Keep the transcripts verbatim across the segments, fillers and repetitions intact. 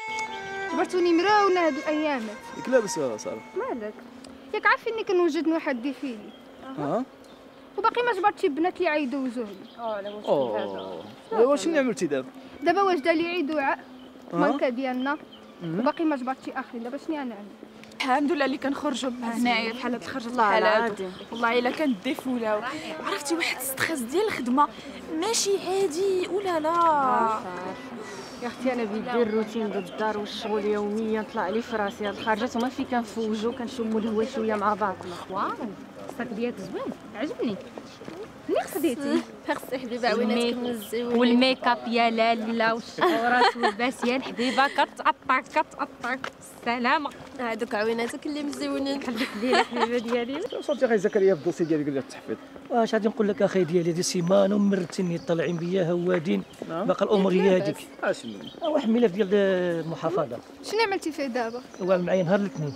جبرتوني مراونه هاد الايامات. ياك لاباس ساره؟ مالك؟ ياك عارفين اني كنوجد واحد ديفيلي. اه وباقي ما جبرتش البنات اللي عيدوزوا لي. اه لا واش هذا؟ واش شنو عملتي دابا؟ دابا واجده لي عيد وعاء ماركه ديالنا وباقي ما جبرتش اخرين. دابا شنو نعمل؟ الحمد لله اللي كنخرجوا هنايا بحال هاد الخرجه بحال هادو. والله الا كانت ديفولاو. عرفتي واحد ستريس ديال الخدمه ماشي عادي ولا لا. يا اختي انا بيدي الروتين ديال الدار والشغل يوميا طلع لي في راسي. هاد الخرجات هما فين كنفوجوا كنشموا الهوا شويه مع بعضنا. واو الصاك ديالك زوين عجبني. منين خديتي؟ ميرسي حبيبه عويناتك من الزوين. والميك اب يا لاله والشعورات والباسيان حبيبه كتقطع كتقطع السلامه. هادوك عويناتك اللي مزيونين. خليك لينا حبيبه ديالي. صوتي غير زكريا في الدوسي ديالي قال لي التحفيظ. واش غادي نقول لك اخي ديالي هذه سيمانه ومرتني طالعين بيا هوادين. باقي الامور هي هذيك. اشنو؟ واحد الملف ديال المحافظه. شنو عملتي فيه دابا؟ هو معايا نهار الاثنين.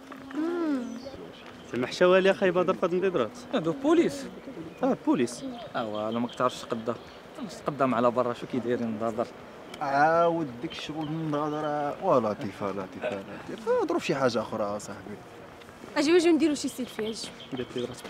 سمح شوالي اخاي بدر فهاد النضرات. هادو بوليس. اه بوليس. اوا انا ما كتعرفش تقدا. تقدم على برا شو كي دايرين بدر. عاود ديك الشغل من الهضره ولطيفه لطيفه لطيفه. هضروا في شي حاجه اخرى صاحبي. اجي واجي نديرو شي سيلفي. اجي درت لي راسك.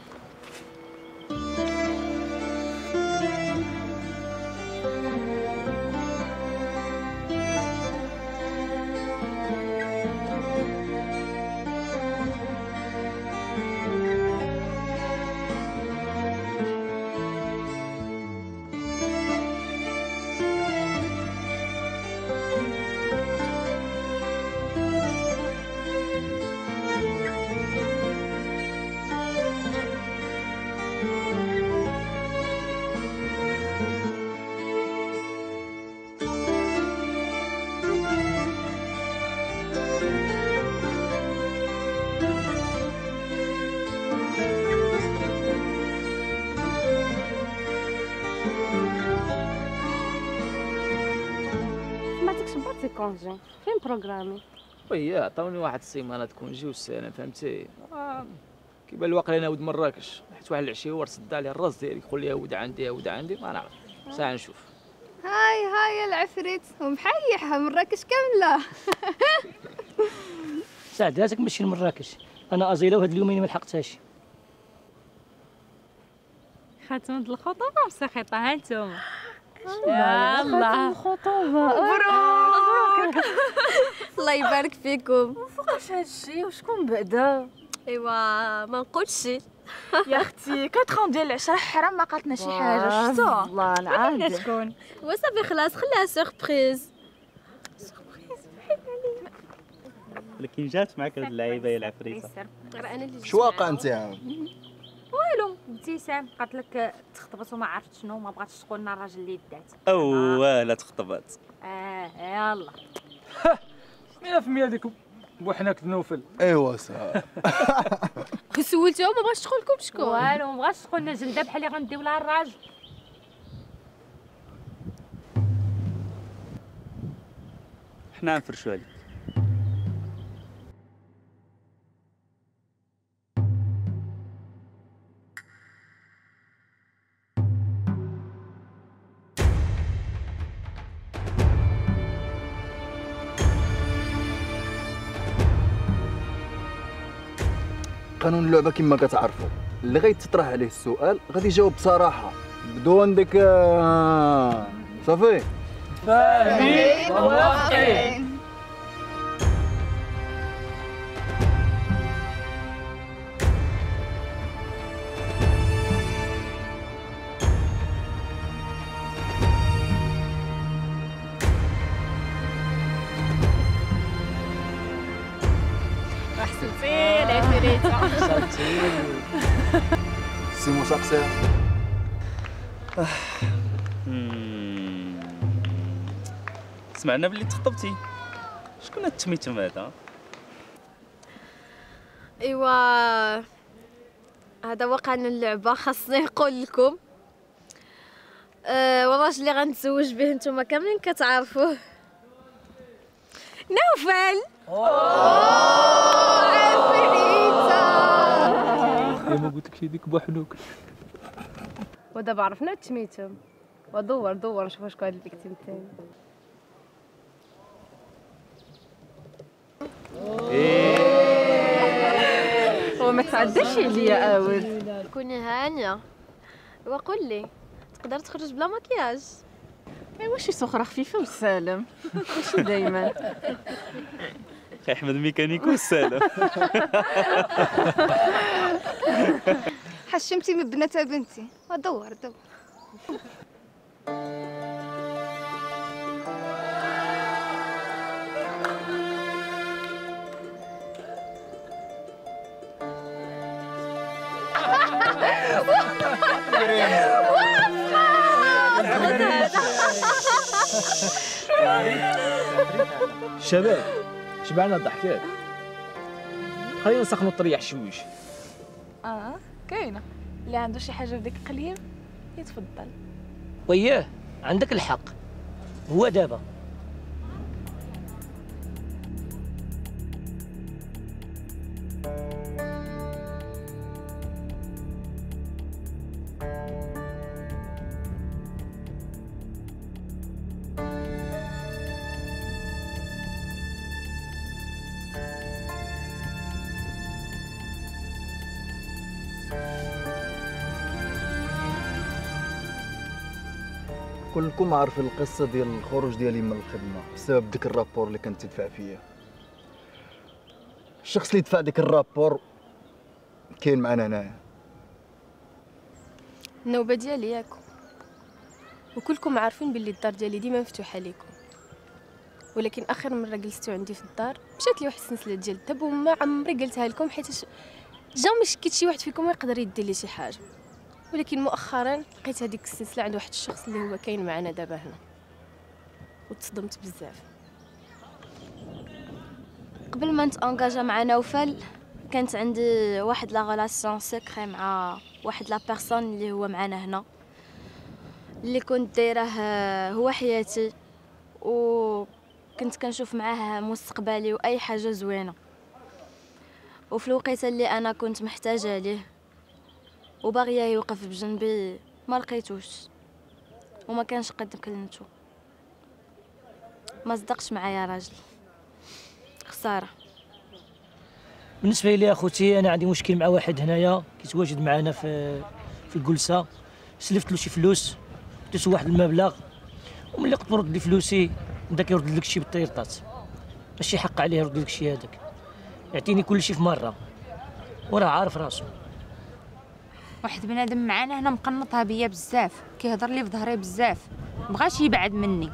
كونجي فين بروغرامي؟ وي عطاوني واحد السيمانه كونجي والسنه فهمتي. آه. كيبان لي واقيلا ناود مراكش حيت واحد العشيه هو صدع على الراس ديالي يقول لي ود عندي ود عندي ما نعرف. ساعه نشوف. هاي هاي العفريت ومحيحها مراكش كامله. سعداتك ماشي لمراكش. انا ازيله وهاد اليومين ما لحقتهاش. خاتمة الخطوبة مسخطة ها نتوما. يلا الخطوبه. مبروك. الله يبارك فيكم. فوقاش هادشي وشكون بعدا؟ ايوا ما نقولش شي. يا اختي كتخون ديال العشره حرام ما قالتنا شي حاجه. شفتو والله العظيم. شكون؟ وصافي خلاص خليها سوربريز. ولكن جات معك هاد اللعيبه يا العفريته. غير انا اللي شو واقع انت يا عم؟ والو ابتسام قالت لك تخطبت وما عرفت شنو ما بغاتش تقول لنا الراجل اللي دات. اوه لا تخطبات. اه يلا مية في المية ديك بوحناك النوفل. ايوا صافي. سولتيهم ما بغاتش تقول لكم شكون. والو ما بغاتش تقول لنا جلده بحال اللي غنديو لها الراجل. حنا نفرشوا عليك. قانون اللعبه كما كتعرفوا اللي غيتطرح عليه السؤال غادي يجاوب بصراحه بدون ديك صافي. فاهمين وموافقين. احسنتي العفريته. سي مسقسي. سمعنا بلي تخطبتي. شكون هاد التميتم هذا؟ ايوا هذا هو قانون اللعبه خاصني نقول لكم. أه والراجل اللي غنتزوج به نتوما كاملين كتعرفوه. نوفل. يا ما قلت لك ديك بوحنوك. ودابا عرفنا التميتم ودور دور نشوف شكون هاد الفيكتيم الثاني. وما تعداش عليا اول. كوني هانيه وقول لي تقدر تخرج بلا مكياج؟ ايوا شي سخره خفيفه وسالم ماشي دايما. اخي احمد ميكانيكو والسالم. حشمتي من بنات بنتي ودور دور. شباب شبعنا الضحكات، خلينا نسخنوا الطريح شويش. اه كاينه، اللي عنده شي حاجه في ديك القليب يتفضل. وياه عندك الحق، هو دابا كلكم عارفين القصه ديال الخروج ديالي من الخدمه بسبب ديك الرابور اللي كانت تدفع فيا. الشخص اللي دفع ديك الرابور كاين معنا هنايا. النوبه ديالي ياكم، وكلكم عارفين باللي الدار ديالي ديما مفتوحه ليكم، ولكن اخر مره جلستوا عندي في الدار مشات لي واحد السلسله ديال الذهب وما عمري قلتها لكم حيت جا شكيت شي واحد فيكم يقدر يدير لي شي حاجه، ولكن مؤخرا لقيت هذيك السلسله عند واحد الشخص اللي هو كاين معنا دابا هنا وتصدمت بزاف. قبل ما نتانجاجا مع نوفل كانت عندي واحد لا غولاسيون سيكري مع واحد لا بيرسون اللي هو معنا هنا، اللي كنت دايره هو حياتي وكنت كنشوف معاه مستقبلي واي حاجه زوينه، وفي الوقيته اللي انا كنت محتاجه ليه وباغيه يوقف بجنبي ما لقيتوش وما كانش قد كلمته. ما صدقش معايا راجل، خساره. بالنسبه لي اخوتي انا عندي مشكل مع واحد هنايا كيتواجد معنا في في الجلسه، سلفت له شي فلوس ديت واحد المبلغ وملي قلت له رد لي فلوسي بدا كيرد لك شي بالطيرطات، ماشي حق عليه يرد لك شي هذاك، يعطيني كل شيء في مره وراه عارف راسو. واحد بنادم معانا هنا مقنطها بيا بزاف، كيهضر لي في ظهري بزاف، مبغاش يبعد مني.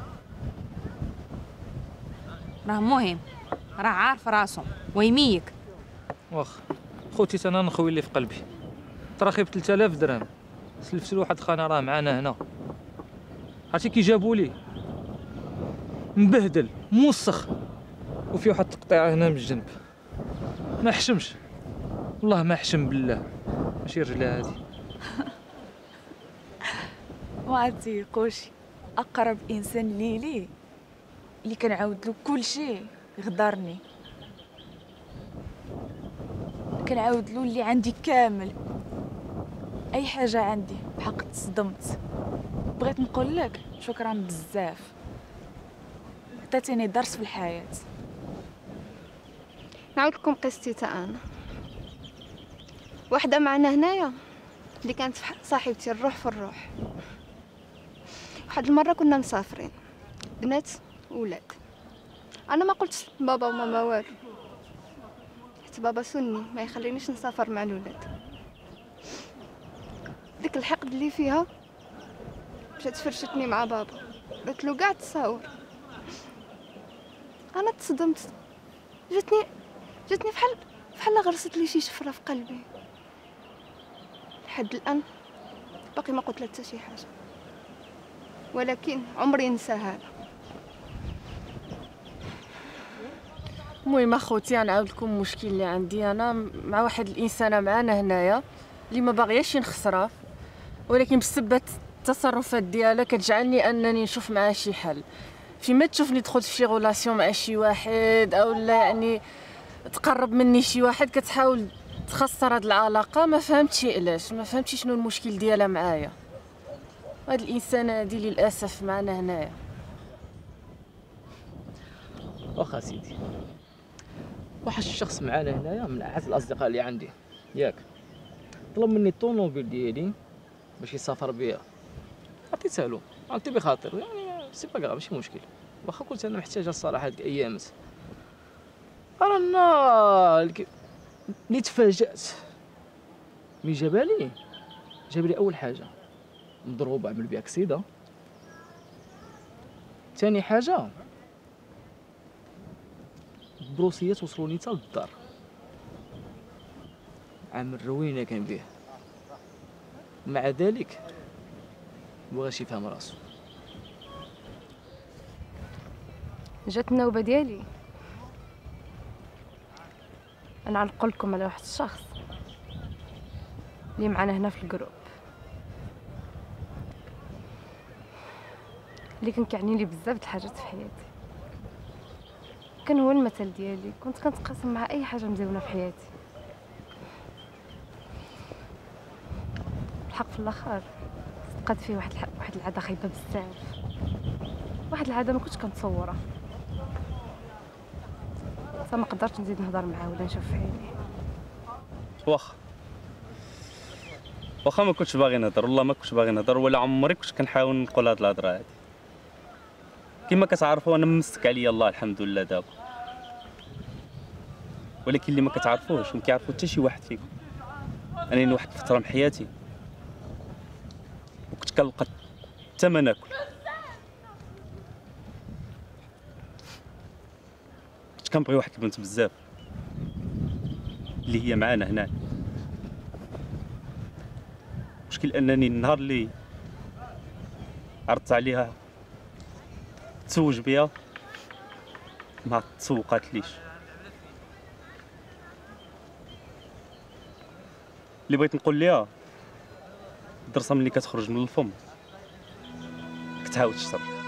راه مهم، راه عارف راسو ويميك. واخ خوتي انا نخوي اللي في قلبي، تراخي ب ثلاثة آلاف درهم سلفت لواحد خانه راه معانا هنا. عرفتي كي جابوا لي مبهدل موسخ وفي واحد التقطيعه هنا من الجنب، ما حشمش والله ما حشم بالله، ماشي رجله هادي. ما تيقوش اقرب انسان لي لي اللي كنعاود له كل شيء غدرني، كنعاود له اللي عندي كامل، اي حاجه عندي بحق تصدمت. بغيت نقول لك شكرا بزاف، عطيتيني درس في الحياه. نعاود لكم قصتي تا انا. واحده معنا هنايا اللي كانت صاحبتي الروح في الروح. واحد المره كنا مسافرين بنات وولاد، انا ما قلتش بابا وماما والو حيت بابا سني ما يخلينيش نسافر مع الولاد. ديك الحقد اللي فيها مشات فرشتني مع بابا، قلت له قاعد تصاور. انا تصدمت، جاتني جاتني بحال بحال غرست لي شي شفره في قلبي. لحد الان باقي ما قلت لها حتى شي حاجه، ولكن عمري نساها. المهم اخوتي غنعاود لكم المشكل اللي عندي انا مع واحد الانسانه معانا هنايا اللي ما باغياش نخسرها، ولكن بسبب التصرفات ديالها كتجعلني انني نشوف معها شي حل. فيما تشوفني دخلت في شي غولاسيون مع شي واحد او لا يعني تقرب مني شي واحد كتحاول تخسر هاد العلاقه. ما فهمتش علاش، ما فهمتش شنو المشكل ديالها معايا. هاد الانسانه هادي للاسف معنا هنايا. واخا سيدي واحد الشخص معانا هنايا من اعز الاصدقاء اللي عندي ياك، طلب مني الطوموبيل ديالي باش يسافر بيا، عطيتها له عطيتي بخاطر يعني سي با كاع ماشي مشكل، واخا كنت انا محتاجها الصراحه هاد الايامات. رانا ملي تفاجأت ملي جابها لي جاب لي اول حاجه مضروب عمل بها اكسيده، ثاني حاجه بروسيات وصلوني حتى للدار، عامل روينه كان به، مع ذلك مبغاش يفهم راسو. جات النوبه ديالي انا غنقول لكم على واحد الشخص اللي معنا هنا في الجروب اللي كان كيعني لي بزاف د الحاجات في حياتي، كان هو المثل ديالي، كنت كنتقاسم مع اي حاجه مزيونه في حياتي. الحق في الاخر صدقات فيه واحد الح... واحد العاده خايبه بزاف، واحد العاده ما كنتش كنتصورها، فما قدرتش نزيد نهضر معاه ولا نشوف في عينيه. واخا واخا ما كنتش باغي نهضر، والله ما كنتش باغي نهضر، ولا عمري كنت كنحاول نقول هاد الهضره هادي. كما كتعرفوا انا ممسك عليا الله الحمد لله دابا، ولكن اللي ما كتعرفوش ما كيعرفوا حتى شي واحد فيكم انني واحد الفتره من حياتي وكنت كنلقى حتى ما ناكل، كنت كنبغي واحد البنت بزاف اللي هي معانا هنا. المشكل انني النهار اللي عرضت عليها تزوج بيا ما تسوقات ليش. اللي بغيت نقول ليها الدرسه ملي كتخرج من الفم كتعاود تشرب.